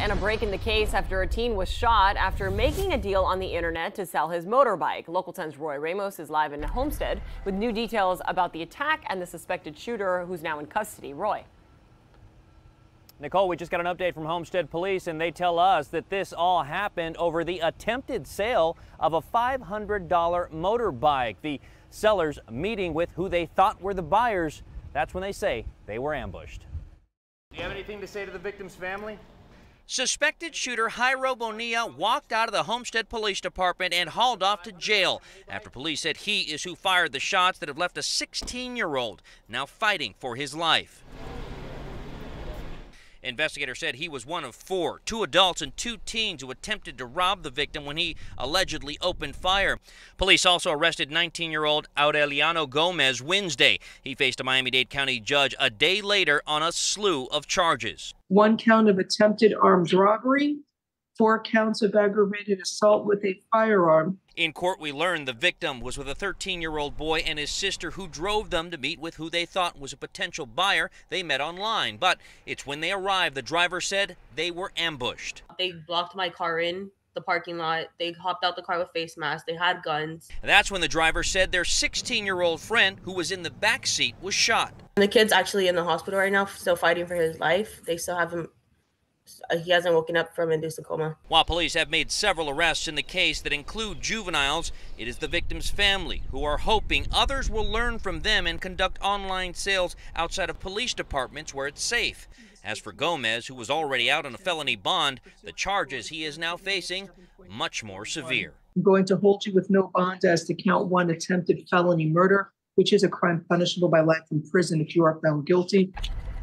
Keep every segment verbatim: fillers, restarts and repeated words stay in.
And a break in the case after a teen was shot after making a deal on the internet to sell his motorbike. Local ten's Roy Ramos is live in Homestead with new details about the attack and the suspected shooter who's now in custody. Roy. Nicole, we just got an update from Homestead Police, and they tell us that this all happened over the attempted sale of a five hundred dollar motorbike. The sellers meeting with who they thought were the buyers. That's when they say they were ambushed. Do you have anything to say to the victim's family? Suspected shooter Jairo Bonilla walked out of the Homestead Police Department and hauled off to jail after police said he is who fired the shots that have left a sixteen-year-old now fighting for his life. Investigators said he was one of four, two adults and two teens who attempted to rob the victim when he allegedly opened fire. Police also arrested nineteen-year-old Aureliano Gomez Wednesday. He faced a Miami-Dade County judge a day later on a slew of charges. One count of attempted armed robbery, four counts of aggravated assault with a firearm. In court, we learned the victim was with a thirteen-year-old boy and his sister who drove them to meet with who they thought was a potential buyer they met online. But it's when they arrived, the driver said they were ambushed. They blocked my car in the parking lot. They hopped out the car with face masks. They had guns. That's when the driver said their sixteen-year-old friend who was in the back seat was shot. The kid's actually in the hospital right now, still fighting for his life. They still have him. He hasn't woken up from induced coma. While police have made several arrests in the case that include juveniles, it is the victim's family who are hoping others will learn from them and conduct online sales outside of police departments where it's safe. As for Gomez, who was already out on a felony bond, the charges he is now facing much more severe. I'm going to hold you with no bond as to count one, attempted felony murder, which is a crime punishable by life in prison if you are found guilty.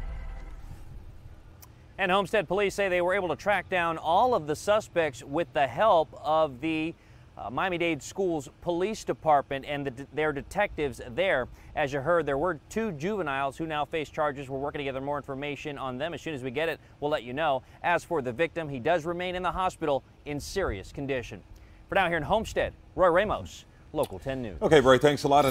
And Homestead Police say they were able to track down all of the suspects with the help of the uh, Miami-Dade Schools Police Department and the, their detectives there. As you heard, there were two juveniles who now face charges. We're working to gather more information on them. As soon as we get it, we'll let you know. As for the victim, he does remain in the hospital in serious condition. For now, here in Homestead, Roy Ramos, Local ten News. Okay, Roy, thanks a lot.